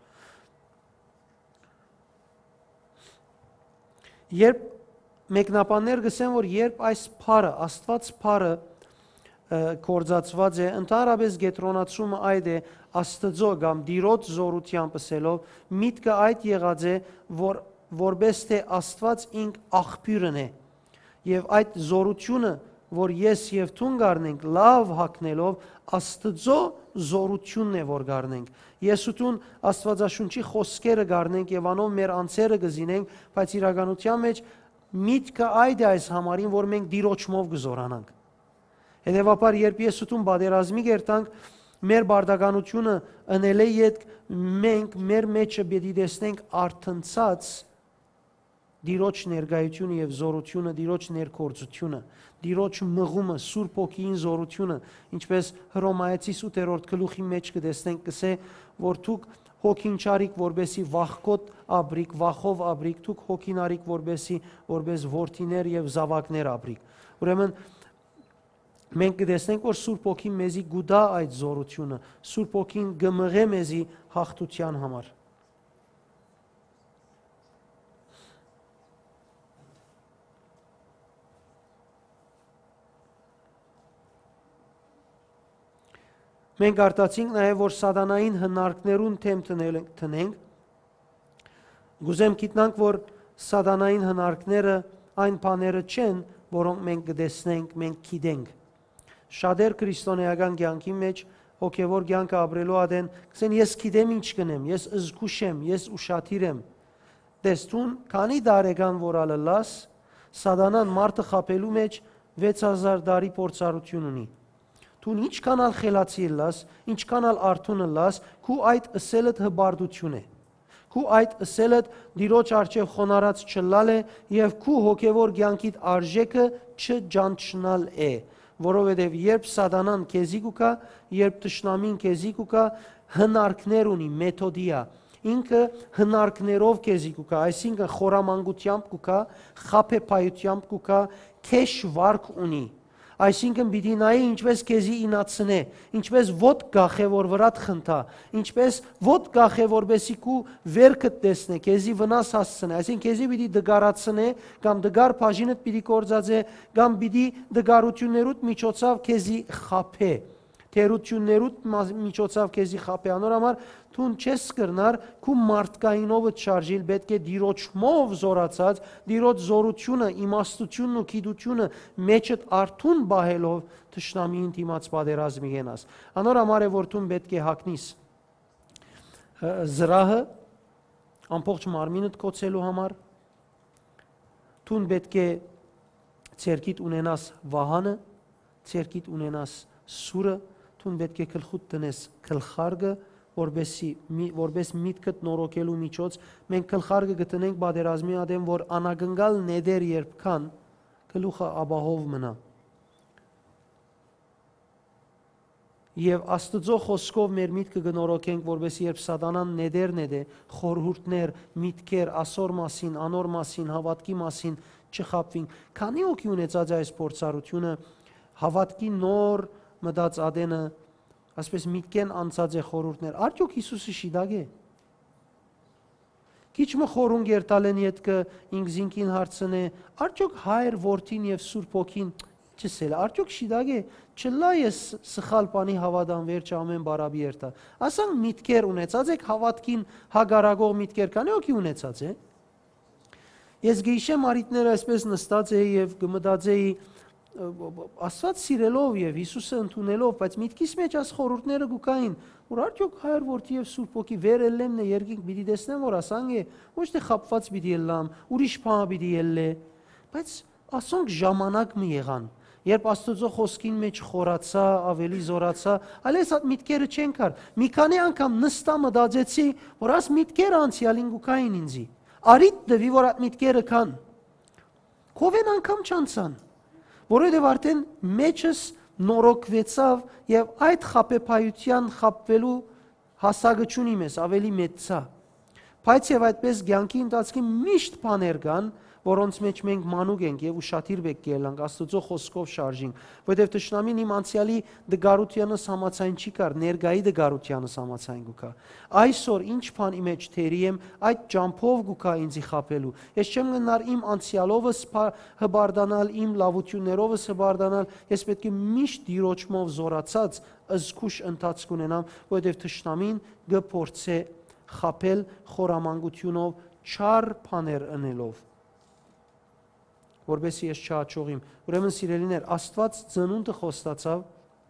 Երբ մեկնաբաններ գսեն, որ երբ այս բառը, Աստված բառը կործածված է, ընդհանրապես գետրոնացումը այդ է Աստծո կամ Տիրոջ զորությամբ ասելով, միտքը այդ եղած է, որ որպես թե Աստված ինք աղբյուրն է, եւ այդ զորությունը, որ ես եւ թուն գարնենք, լավ հակնելով Աստծո զորությունն է, որ գարնենք։ Ես ու թուն Աստվածաշունչի խոսքերը գարնենք եւ անով մեր անձերը գզինենք, բայց իրականության մեջ միտքը այդ է այս համարին, որ մենք Տիրոջով կզորանանք։ Հետևաբար, երբ ես ու թուն բادرազմի գերտանք, մեր բարդականությունը ընել է իդ, մենք մեր մեջը պետք է տեսնենք արթնցած Տիրոջ ներկայությունը եւ զորությունը, Տիրոջ ներկործությունը, Տիրոջ մղումը, Սուրբ Օգին զորությունը, ինչպես Հռոմայեցիս ութերորդ գլուխի մեջ կտեսնենք, կսե, որ դուք հոգին չարիք, որբեսի վախկոտ ապրիք, վախով ապրիք, դուք հոգին արիք, որբեսի որպես որդիներ եւ զավակներ ապրիք։ Ուրեմն մենք կտեսնենք, որ Սուրբ Օգին մեզի գուտա այդ զորությունը, Սուրբ Օգին գմղե մեզի հաղթության համար։ Մենք արտացինք նաև, որ սատանային հնարքներուն թեմ տնենք, գուզեմ գիտնանք, որ սատանային հնարքները այն բաները չեն, որոնք մենք կտեսնենք, մենք գիտենք։ Շատեր քրիստոնեական կյանքի մեջ հոգևոր կյանքը ապրելու ադեն, կսեն ես գիտեմ ինչ կնեմ, ես զգուշ եմ, ես ուշադիր եմ։ Տեստուն, քանի տարեկան որ ալլաս, սատանան մարդը խապելու մեջ վեց հազար տարի փորձառություն ունի։ Դու ինչքան ալ խելացի լաս, ինչքան ալ արթուն լաս, քու այդ ըսելդ հբարդություն է։ Քու այդ ըսելդ Տիրոջ արչև խոնարած չլալ է եւ քու հոգևոր կյանքիդ արժեքը չջանչնալ է, որովհետեւ երբ սատանան քեզի կուկա, երբ թշնամին քեզի կուկա, հնարքներ ունի, մեթոդիա, ինքը հնարքներով քեզի կուկա, այսինքն խորամանկությամբ կուկա, խափեփայությամբ կուկա, քեշ վարք ունի։ Այսինքն պիտի նայի ինչպես քեզի ինացնե, ինչպես ոտ գախե որ վրատ խնդա, ինչպես ոտ գախե որբեսի քու վերքդ տեսնե, քեզի վնաս հասցնե, այսինքն քեզի պիտի դգարացնե, կամ դգար բաժինդ պիտի կործածե, կամ պիտի դգարություններուդ միջոցով քեզի խափե, թերություններուդ միջոցով քեզի խափե, անոր թուն չես կրնար, քու մարդկայինովը շարժիլ, պետք է Տիրոջմով զորացած, Տիրոջ զորությունը, իմաստությունն ու գիտությունը մեջդ արթուն բահելով թշնամիին դիմաց պատերազմի գնաս։ Անոր համար է որ թուն պետք է հագնիս զրահը ամբողջ մարմինդ կոչելու համար, թուն պետք է ցերկիտ ունենաս վահանը, ցերկիտ ունենաս սուրը, թուն պետք է գլխուդ տնես գլխարկը, որբեսի որբես միտքդ նորոգելու միջոց մենք գլխարկը գտնենք պատերազմի ադեմ, որ անագնգալ նեդեր երբ կան գլուխը աբահով մնա։ Եվ Աստծո խոսքով մեր միտքը կնորոգենք, որբեսի երբ սատանան նեդեր նեդե, խորհուրդներ, միտքեր, ասոր մասին, անոր մասին, հավատքի մասին չխապվին։ Քանի օքի ունեցած այս փորձառությունը հավատքի նոր մտած ադենը ասպես միտքեն անցած է խորհուրդներ, արդյոք Հիսուսը շիդագ է։ Քիչմը խորուն գերտալեն ետքը ինքզինքին հարցնե, արդյոք հայր որդին եւ Սուրբ Օգին չսել, արդյոք շիդագ է, չլա ես սխալ բանի հավատան վերջ ամեն բարաբի երտա։ Ասանք միտքեր ունեցած եք հավատքին հագարագող միտքեր կանի օքի ունեցած է։ Ես գիշեմ արիտները այսպես նստած էի եւ կմտածեի Աստված սիրելով եւ Հիսուսը ընդունելով, բայց միտքիս մեջ աս խորհուրդները գուկային, որ արդյոք հայր որդի եւ Սուրբ Օգի վեր ելնեն երկինք պիտի տեսնեմ, որ ասանք է, ոչ թե խապված պիտի ելնամ, ուրիշ բան պիտի ելլե, բայց ասոնք ժամանակ մի եղան, երբ Աստծո խոսքին մեջ խորացա, ավելի զորացա, այլես այդ միտքերը չեն կար։ Մի քանի անգամ նստա մտածեցի, որ աս միտքերը անցյալին գուկային ինձի։ Արիտ դվի, որ այդ միտքերը կան։ Քովեն անգամ չանցան։ Որովհետև արդեն մեջս նորոգվեցավ եւ այդ խապեփայության խապվելու հասագությունի մեզ ավելի մեծա։ Բայց եւ այդպես ցանկի ընթացքի միշտ բաներ կան, որոնց մեջ մենք մանուկ ենք եւ ուշադիր բեք ելանք Աստծո խոսքով շարժինք, որովհետեւ Տշնամին իմ անցյալի դգարությանս համացայն չի կար, ներգայի դգարությանս համացայն գուկա։ Այսօր ինչ բան իմ մեջ թերի եմ, այդ ջամփով գուկա ինձի խապելու։ Ես չեմ գնար իմ անցյալովս հբարդանալ, իմ լավություններովս հբարդանալ, ես պետք է միշտ դիրոճմով զորացած զգուշ ընթացք ունենամ, որովհետեւ Տշնամին գփորձե խապել խորամանկությունով, չար բաներ ընելով, որովհետեւ ես չհաջողիմ։ Ուրեմն սիրելիներ, Աստված ծնունդը խոստացավ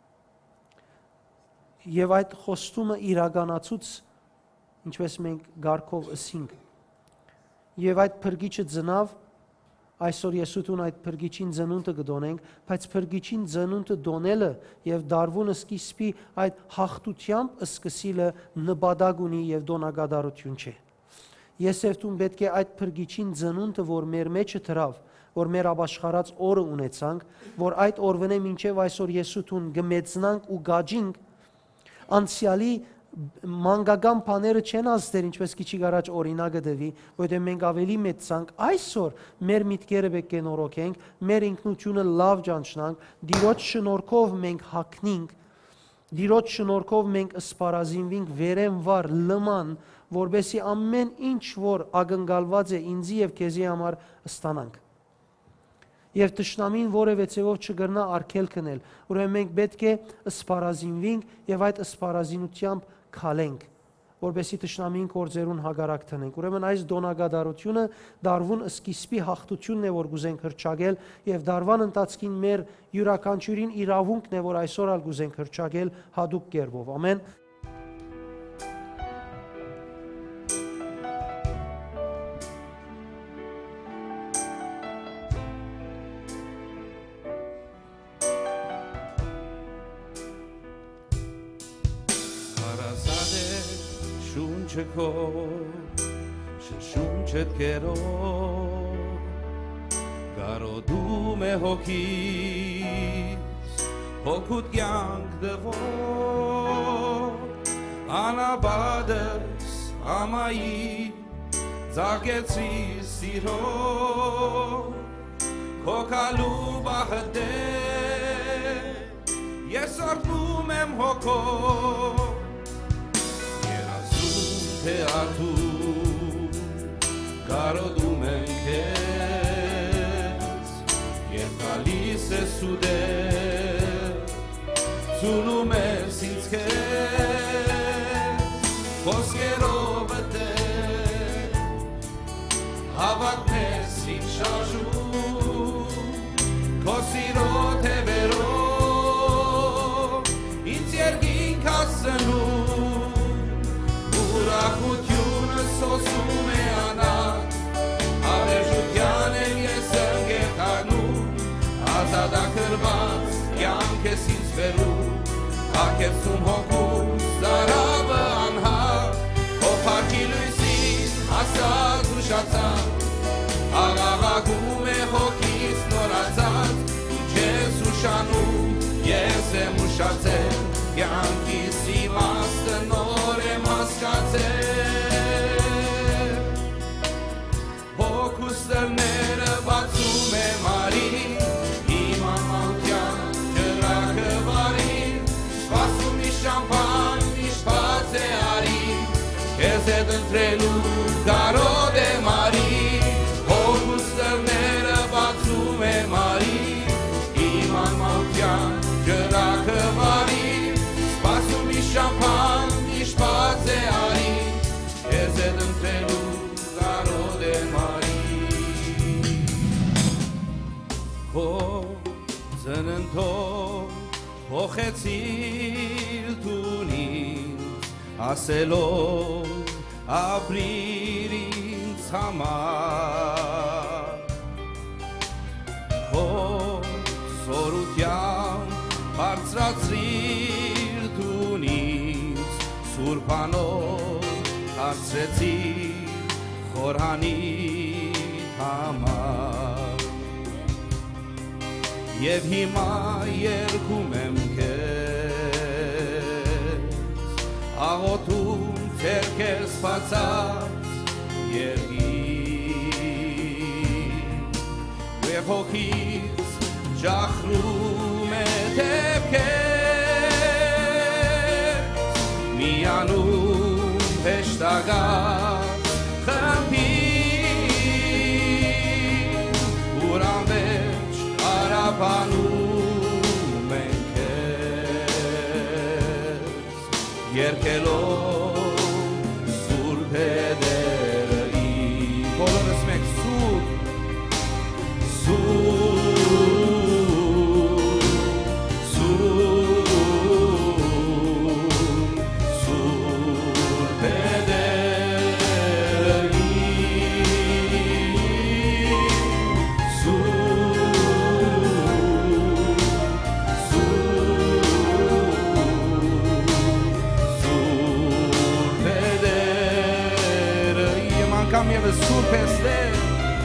եւ այդ խոստումը իրականացուց, ինչպես մենք գարքով ասինք, եւ այդ փրկիչը ծնավ, այսօր ես ութուն այդ փրկիչին ծնունդը կդոնենք, բայց փրկիչին ծնունդը դոնելը եւ դարվուն սկիզբի այդ հաղթությամբ սկսիլը նպատակ ունի եւ դոնակատարություն չէ։ Ես եւ դու պետք է այդ փրկիչին ծնունդը, որ մեր մեջը դրավ, որ մեր ապաշխարած օրը ունեցանք, որ այդ օրվանե մինչեւ այսօր ես ութուն գմեցնանք ու գաջինք, անցյալի մանկական բաները չեն ազդեր, ինչպես քիչ առաջ օրինակը դվի, որովհետև մենք ավելի մեծանք, այսօր մեր միտքերը պետք է նորոգենք, մեր ինքնությունը լավ ճանչնանք, Տիրոջ շնորհքով մենք հագնենք, Տիրոջ շնորհքով մենք սպառազինվենք վերեմ վար լման, որբեսի ամեն ինչ որ ակնկալված է ինձի եւ քեզի համար ստանանք։ Եվ Տշնամին որևէ ցեվով չգրնա արգել կնել, ուրեմն մենք պետք է սպառազինվենք եւ այդ սպառազինությամբ քալենք, որբեսի Տշնամին կորձերուն հագարակ տնենք։ Ուրեմն այս դոնակատարությունը դարվուն սկիզբի հաղթությունն է, որ գուզենք հրճագել եւ դարվան ընթացքին մեր յուրաքանչյուրին իրավունքն է, որ այսօր ալ գուզենք հրճագել հadoop կերպով։ Ամեն։ Քո շշունչդ կերո գարոդում է հոգիս հոգուտ կյանք դվող անաբադս ամայի ձագեցի սիրո հոգալու բահդե ես արտում եմ հոգով Թե ատու կարոդում են քեզ Եվ գալիս է սուդեր Ծունում ես ինձ քեզ Խոսքերով դեր Հավակնես իմ շարժում Քո սիրո թևերով Ինձ երկինք հասցնում Ուրախությունը սոսում է անատ, հավերժության եմ ես ընգեթանում, ազատակրված կյանք ես ինձ վերում, հակեցում հոգուս զարավը անհար, ով հարկի լույսին հասած ուշացան, աղաղակում է հոգիս նորացած, ու չես ուշանում, ես եմ ուշացել, կյանքիս իմաստը նոր եմ հասկացել Հոգուս դռները բացում է մարի Իմ անմանկյան ջրակը վարի Սպասում մի շամփան միշտ բաց է արի Քեզ հետ ընտրելու կարոտ է մարի Հոգուս դռները բացում է մարի Իմ անմանկյան ջրակը վարի Սպասում մի շամփան միշտ բաց է արի Քեզ հետ ընտրելու կարոտ է մարի Քո ծննդով փոխեցիր տունին ասելով ապրիր ինձ համար Քո սորությամբ բարձրացրիր տունից սուրբանով հարցրեցի խորհանի համար Եվ հիմա երգում եմ քեզ աղոթում ձեռքերս բացած երգիր եւ հոգից ջախրում է դեպքեր միանում հեշտագար խմբի ուր անվերջ արաբանում ենք քեզ երկելով սուրբ հեդերը իմ բոլորս մենք սուրբ Անգամ ևս սուրբ ես Տեր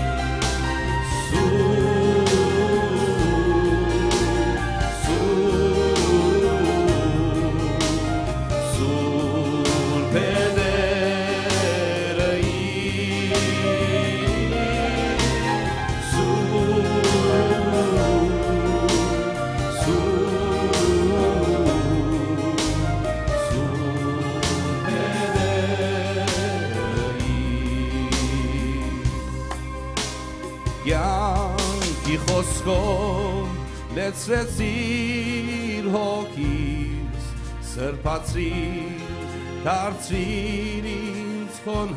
Յանքի խոսքով լեցրեցիր հոգիս սրբացրիր դարձրիր ինձ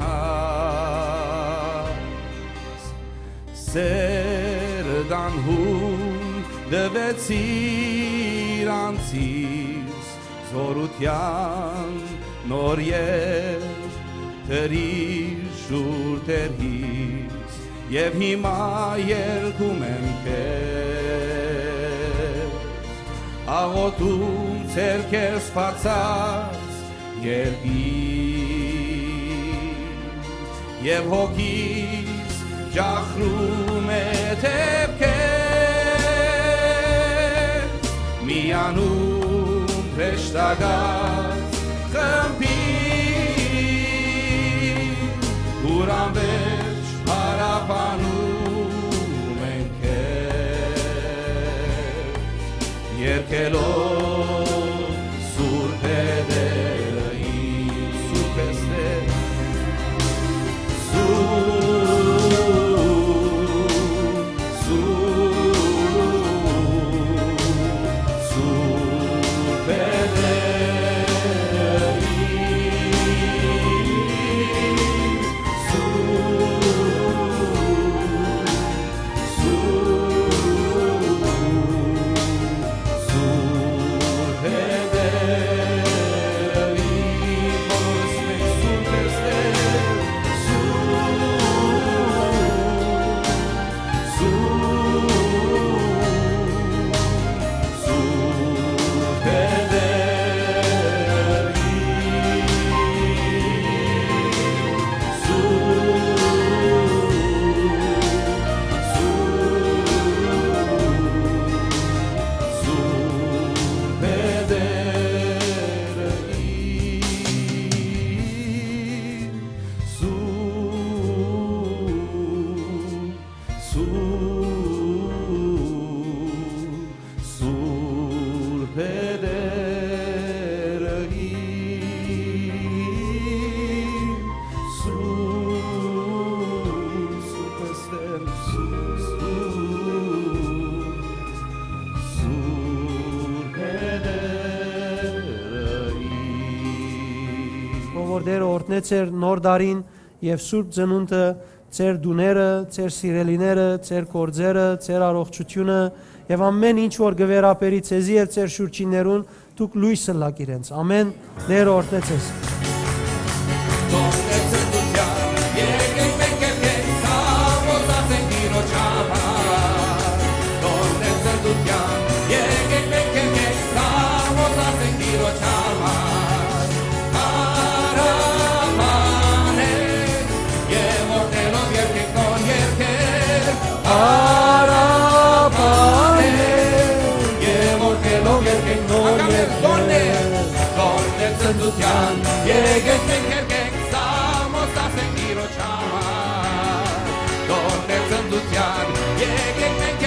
խոնհաց սերդ անհուն դվեցիր անցիս զորության նոր և թրիր շուր տերհիս Եվ հիմա երկում եմ քեզ աղոթում ցերքեր սփացած երկիր Եվ հոգիս ջախրում է դեպքեր միանում հեշտագած խմբի ուր անվերջ Հարապանում ենք քեզ երկելով սուրբ հեդերը իմ սուրբ ես Տեր սուրբ սուրբ սուրբ հեդերը որ Տերը օրհնե ձեր նոր դարին եւ սուրբ ծնունդը, ձեր դուները, ձեր սիրելիները, ձեր գործերը, ձեր առողջությունը եւ ամեն ինչ որ գվերապերի ցեզի եւ ձեր շուրջիներուն դուք լույսը լակ իրենց։ Ամեն։ Տերը օրհնե ձեզ։ Donde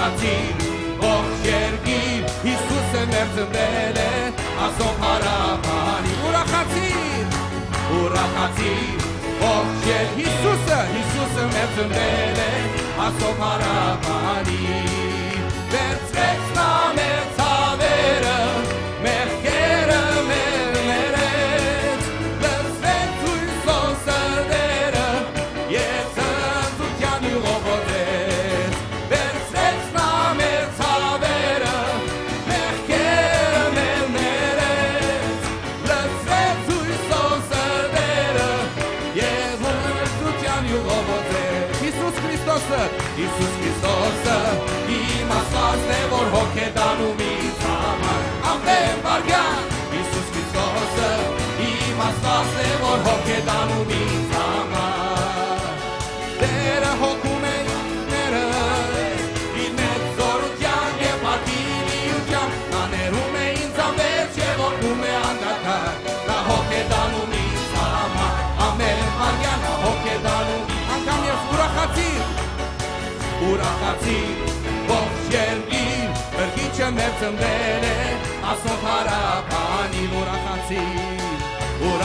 ուրախացիր, ողջ երկիր, Հիսուսը մեր ծնվել է, ասո հարավանի, ուրախացիր, ուրախացիր, ողջ երկիր, Հիսուսը, Հիսուսը մեր ծնվել է, ասո հարավանի, վերցրեց նա մեր ցավերը, մեղքերը մեր ներեց, լցրեց հույսով սրտերը, և ծնծության յուղով վերցրեց նա մեր ցավերը, մեղքերը մեր ներեց, լցրեց հույսով սրտերը, և ծնծության յուղով Հիսուս Քրիստոսը, Հիսուս Քրիստոսը, իմ Աստվածն է, որ հոգ է դանում ինձ համար, ամեն վայրկյան, Հիսուս Քրիստոսը, իմ Աստվածն է, որ հոգ է դանում ինձ համար, Տերը հոգում է ինքները, իր մեծ զորության և պատիվությամբ, նա ներում է ինձ անվերջ և օգնում է անդադար, նա հոգ է դանում ինձ համար, ամեն վայրկյան, նա հոգ է դանում անգամ և ուրախացիր, ուրախացիր, ողջ երկիր, Փրկիչը մեր ծնվել է, ասով հարավանին ուրախացիր,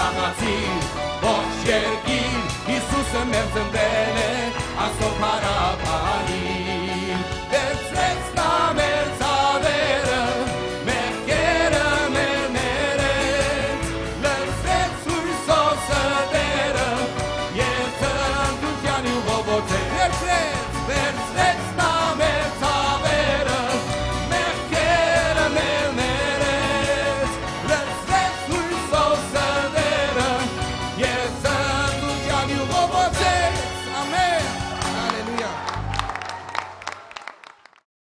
ուրախացիր, ողջ երկիր, Հիսուսը մեր ծնվել է, ասով հարավանին